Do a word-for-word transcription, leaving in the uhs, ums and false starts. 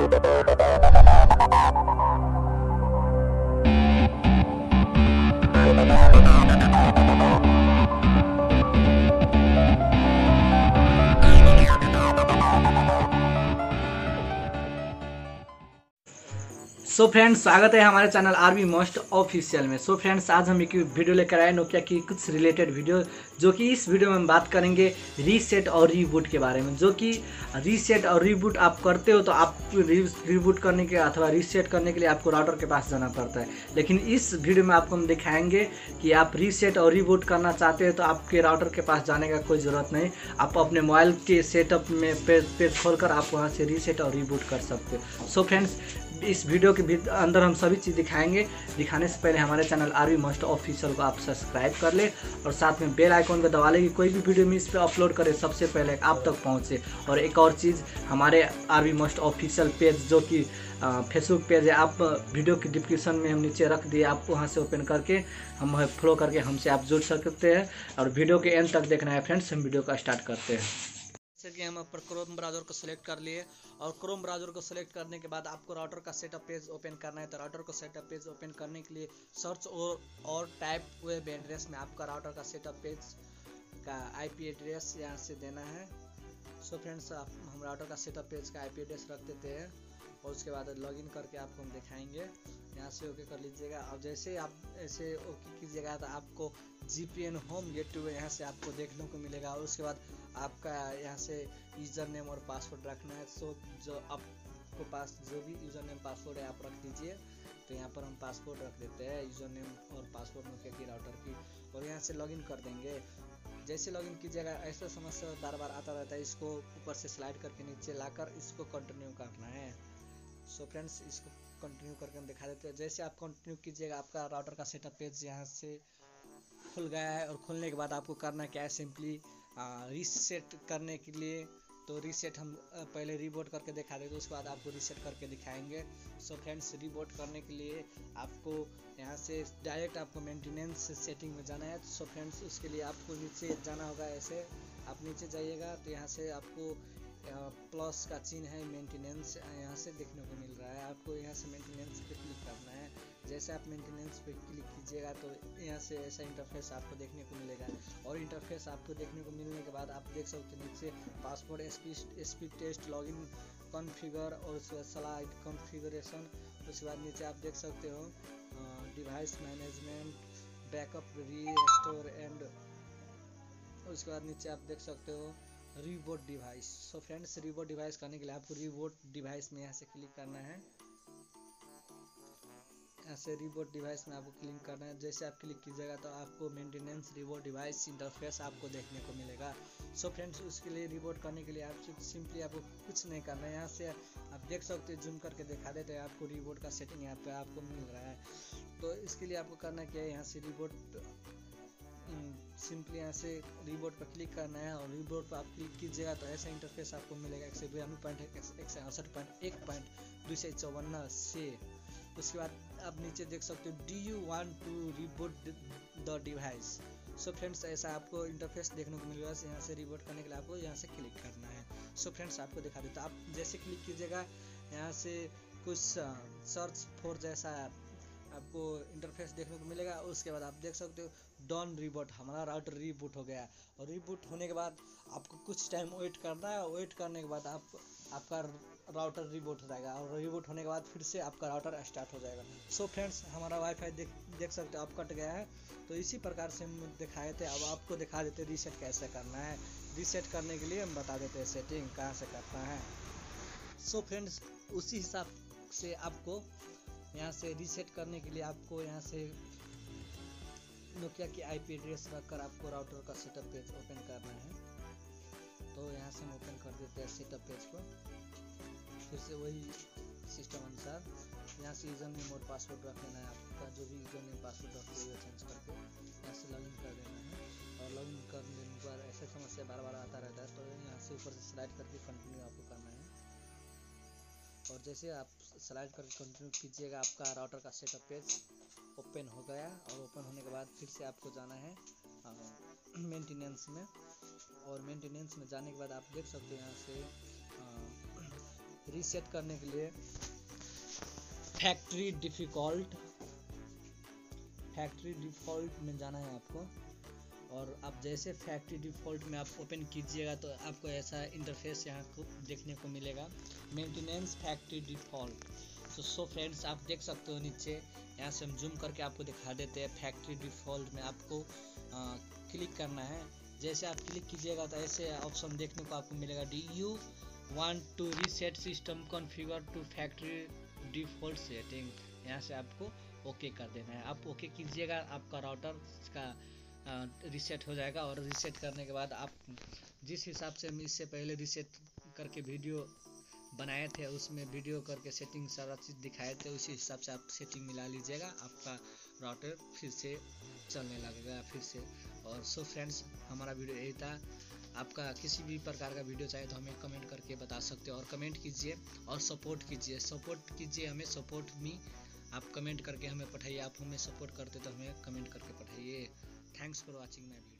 सो so friends, स्वागत है हमारे चैनल आरबी मोस्ट ऑफिशियल में। सो so फ्रेंड्स, आज हम एक वीडियो लेकर आए नोकिया की कुछ रिलेटेड वीडियो, जो कि इस वीडियो में हम बात करेंगे रीसेट और रीबूट के बारे में। जो कि रीसेट और रीबूट आप करते हो तो आप री, रीबूट करने के अथवा रीसेट करने के लिए आपको राउटर के पास जाना पड़ता है, लेकिन इस वीडियो में आपको हम दिखाएंगे कि आप रीसेट और रीबूट करना चाहते हो तो आपके राउटर के पास जाने का कोई ज़रूरत नहीं। आप अपने मोबाइल के सेटअप में पेज पेज खोलकर आप वहाँ से रीसेट और रीबूट कर सकते हो। सो फ्रेंड्स, इस वीडियो के अंदर हम सभी चीज़ दिखाएंगे। दिखाने से पहले हमारे चैनल आरबी मोस्ट ऑफिशियल को आप सब्सक्राइब कर ले और साथ में बेल आइकॉन को दबा ले कि कोई भी वीडियो में इस पर अपलोड करे सबसे पहले आप तक पहुंचे। और एक और चीज़, हमारे आरबी मोस्ट ऑफिशियल पेज जो कि फेसबुक पेज है, आप वीडियो की डिस्क्रिप्शन में हम नीचे रख दिए, आप वहां से ओपन करके हम फॉलो करके हमसे आप जुड़ सकते हैं। और वीडियो के एंड तक देखना है फ्रेंड्स। हम वीडियो का स्टार्ट करते हैं। जैसे कि हम पर क्रोम ब्राउज़र को सिलेक्ट कर लिए और क्रोम ब्राउज़र को सिलेक्ट करने के बाद आपको राउटर का सेटअप पेज ओपन करना है। तो राउटर को सेटअप पेज ओपन करने के लिए सर्च और और टाइप वेब एड्रेस में आपका राउटर का सेटअप पेज का आईपी एड्रेस यहाँ से देना है। सो फ्रेंड्स, हम राउटर का सेटअप पेज का आईपी एड्रेस रख देते हैं और उसके बाद लॉगिन करके आपको हम दिखाएंगे। यहाँ से ओके कर लीजिएगा और जैसे आप ऐसे ओके कीजिएगा तो आपको जीपीएन होम गेटवे यहाँ से आपको देखने को मिलेगा। और उसके बाद आपका यहाँ से यूज़र नेम और पासवर्ड रखना है। सो जो आपको पास जो भी यूज़र नेम पासवर्ड है आप रख दीजिए। तो यहाँ पर हम पासवर्ड रख देते हैं, यूज़र नेम और पासवर्ड नोकिया की राउटर की, और यहाँ से लॉगिन कर देंगे। जैसे लॉगिन कीजिएगा ऐसा समस्या बार बार आता रहता है, इसको ऊपर से स्लाइड करके नीचे लाकर इसको कंटिन्यू करना है। सो फ्रेंड्स, इसको कंटिन्यू करके हम दिखा देते हैं। जैसे आप कंटिन्यू कीजिएगा आपका राउटर का सेटअप पेज यहाँ से खुल गया है। और खुलने के बाद आपको करना क्या है, सिंपली रीसेट करने के लिए तो रीसेट हम पहले रीबूट करके दिखा देते, उसके बाद आपको रीसेट करके दिखाएंगे। सो फ्रेंड्स, रीबूट करने के लिए आपको यहाँ से डायरेक्ट आपको मेंटेनेंस सेटिंग में जाना है। सो फ्रेंड्स, उसके लिए आपको नीचे जाना होगा। ऐसे आप नीचे जाइएगा तो यहाँ से आपको प्लस का चिन्ह है, मेंटेनेंस यहाँ से देखने को मिल रहा है। आपको यहाँ से मेंटेनेंस पे क्लिक करना है। जैसे आप मेंटेनेंस पे क्लिक कीजिएगा तो यहाँ से ऐसा इंटरफेस आपको देखने को मिलेगा। और इंटरफेस आपको देखने को मिलने के बाद आप देख सकते हैं नीचे password speed test login configure और उसके बाद स्लाइड कॉन्फ़िगरेशन। उसके बाद नीचे आप देख सकते हो device management, backup, restore and उसके बाद नीचे आप देख सकते हो reboot device. So friends, reboot device करने के लिए आपको रीबूट डिवाइस में यहाँ से क्लिक करना है। यहाँ से रीबूट डिवाइस में आपको क्लिक करना है। जैसे आप क्लिक कीजिएगा तो आपको मेंटेनेंस रीबूट डिवाइस इंटरफेस आपको देखने को मिलेगा। सो फ्रेंड्स, उसके लिए रीबूट करने के लिए आप सिंपली आपको कुछ नहीं करना है। यहाँ से आप देख सकते हैं, जूम करके दिखा देते हैं आपको रीबूट का सेटिंग यहाँ पे आपको मिल रहा है। तो इसके लिए आपको करना क्या है, यहाँ से रीबूट सिंपली यहाँ से रीबूट पर क्लिक करना है। और रीबूट पर आप क्लिक कीजिएगा तो ऐसा इंटरफेस आपको मिलेगा एक सौ बानवे पॉइंट एक सौ अड़सठ पॉइंट एक पॉइंट दो सौ चौवन से। उसके बाद आप नीचे देख सकते हो, do you want to reboot the device. So friends, ऐसा आपको इंटरफेस देखने को मिलेगा। यहाँ से रीबूट करने के लिए आपको यहाँ से क्लिक करना है। सो फ्रेंड्स, आपको दिखा देता, आप जैसे क्लिक कीजिएगा यहाँ से कुछ सर्च फॉर जैसा आपको इंटरफेस देखने को मिलेगा। उसके बाद आप देख सकते हो डन रीबूट, हमारा राउटर रीबूट हो गया। और रीबूट होने के बाद आपको कुछ टाइम वेट करना है। वेट करने के बाद आप आपका राउटर रीबूट हो जाएगा और रीबूट होने के बाद फिर से आपका राउटर स्टार्ट हो जाएगा। सो फ्रेंड्स, हमारा वाईफाई देख देख सकते हो आप कट गया है। तो इसी प्रकार से हम दिखाए थे, अब आपको दिखा देते रीसेट कैसे करना है। रीसेट करने के लिए हम बता देते हैं सेटिंग कहाँ से करना है। सो फ्रेंड्स, उसी हिसाब से आपको यहाँ से रीसेट करने के लिए आपको यहाँ से नोकिया की आईपी एड्रेस रखकर आपको राउटर का सेटअप पेज ओपन करना है। तो यहाँ से हम ओपन कर देते हैं सेटअप पेज को। फिर से वही सिस्टम अनुसार यहाँ से यूज़र नेम और पासवर्ड रख लेना है। आपका जो भी यूज़र नेम पासवर्ड रख लिया चेंज करके यहाँ से लॉगिन कर देना है। और लॉगिन करने पर ऐसे समस्या बार बार आता रहता है, तो यहाँ से ऊपर से स्लाइड करके कंटिन्यू आपको करना है। और जैसे आप स्लाइड करके कंटिन्यू कीजिएगा, आपका राउटर का सेटअप पेज ओपन हो गया। और ओपन होने के बाद फिर से आपको जाना है मेंटेनेंस में। और मेंटेनेंस में जाने के बाद आप देख सकते हैं यहाँ से रीसेट करने के लिए फैक्ट्री डिफ़ॉल्ट फैक्ट्री डिफ़ॉल्ट में जाना है आपको, और आप जैसे फैक्ट्री डिफ़ॉल्ट में आप ओपन कीजिएगा तो आपको ऐसा इंटरफेस यहाँ को देखने को मिलेगा, मेंटेनेंस फैक्ट्री डिफ़ॉल्ट। तो सो फ्रेंड्स आप देख सकते हो नीचे, यहाँ से हम जूम करके आपको दिखा देते हैं। फैक्ट्री डिफ़ॉल्ट में आपको आ, क्लिक करना है। जैसे आप क्लिक कीजिएगा तो ऐसे ऑप्शन देखने को आपको मिलेगा, do you want to reset system configure to factory default setting. यहाँ से आपको ओके कर देना है। आप ओके कीजिएगा, आपका राउटर का रीसेट हो जाएगा। और रीसेट करने के बाद आप जिस हिसाब से हम इससे पहले रीसेट करके वीडियो बनाए थे, उसमें वीडियो करके सेटिंग सारा चीज़ दिखाए थे, उसी हिसाब से आप सेटिंग मिला लीजिएगा, आपका राउटर फिर से चलने लगेगा फिर से। और सो फ्रेंड्स हमारा वीडियो यही था। आपका किसी भी प्रकार का वीडियो चाहे तो हमें कमेंट करके बता सकते हो, और कमेंट कीजिए और सपोर्ट कीजिए सपोर्ट कीजिए हमें, सपोर्ट मी। आप कमेंट करके हमें पठाइए, आप हमें सपोर्ट करते तो हमें कमेंट करके पठाइए। Thanks for watching my video.